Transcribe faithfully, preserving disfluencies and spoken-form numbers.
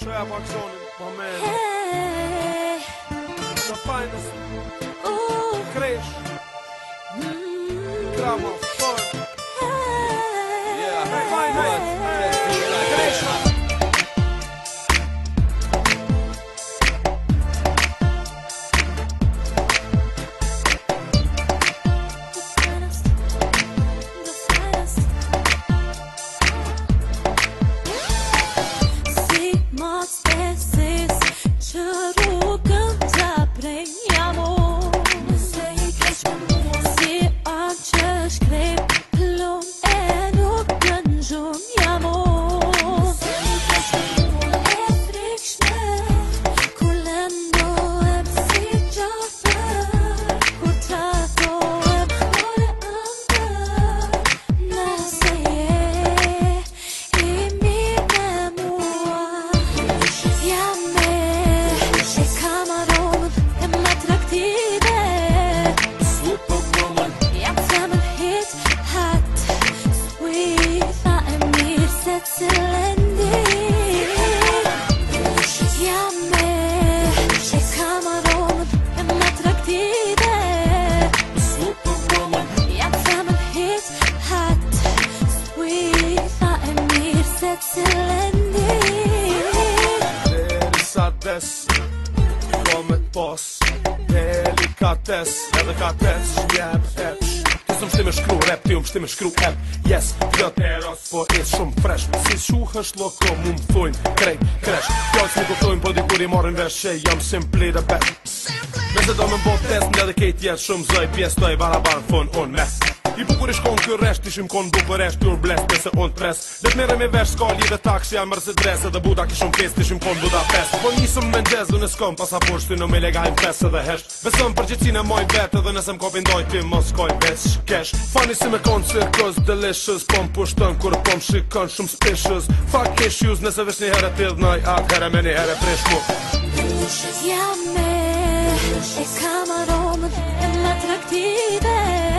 Shoja Baksonin, my man. Hey, The finest. ooh, Crash. mm, Drama. Fun. hey, Yeah. Finest. Crash. the finest, the finest. Si mos besis që rrugën të prenjamo, nëse I keq me mua, si anë që shkrep plum e nuk gënxun jamo, nëse I keq me mua, e frikshme kur lendohem si gjafër, kur tratohem ore ëndër, nëse je I mirë me mua, jam me e kam aromën e më atraktive, Superwoman, jam femër hit hot, sweet, tha e mirë se cilendi, jam me e kam aromën e më atraktive, superwoman, jam femër hit hot, sweet, tha e mirë se cilendi. Derisa des Komet pos Delikates Edhe ka tes Shjep epsh Ti s'm shti me shkru rap Ti um shti me shkru ep Yes Plot eros Po is shumë fresh Si shuhësh loko mu m'thojn Krejt kresh Fjallës mi kuptojn Po dikur I marrin vesh Që jam simply the best Nëse do me mbot test Ndë dhe kejt jetë shumë zoj Pjes toj barabar fun un mes I bukur I shkon kër resht Ishim kon bukur resht Tur blest Pese on pres Dhe t'mere me vesh Skali dhe taksi Janë mërë se dres Edhe buda kishon fest Ishim kon Budapest Po nisëm me nxez Dhe në s'kom pasaposhti Në me lega fest edhe hesht Besëm përgjithsin e moj vet Edhe nëse m'kopin doj Ti mos koj vesh kesh Funny si me kon circus Delicious Po m'pushton Kur po m'shikon Shumë spicious Fuck issues Nëse vesh një herë t'idh Noj atë herë me një herë prish mu Jam me e kam aromën e më atraktive,